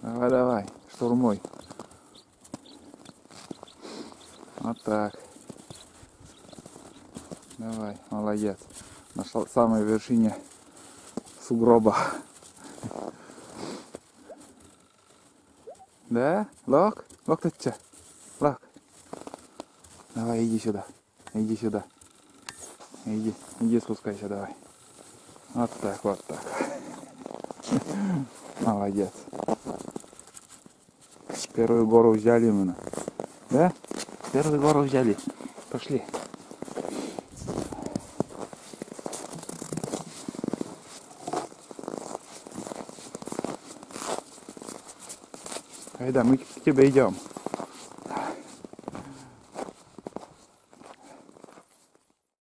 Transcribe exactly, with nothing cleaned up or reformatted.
Давай, давай, штурмуй. Вот так. Давай, молодец. На самой вершине сугроба. Да? Лок? Лок тут что? Лок. Давай, иди сюда. Иди сюда. Иди, иди спускайся, давай. Вот так, вот так. Молодец. Первую гору взяли мы. Да? Первую гору взяли. Пошли. Айда, мы к тебе идем.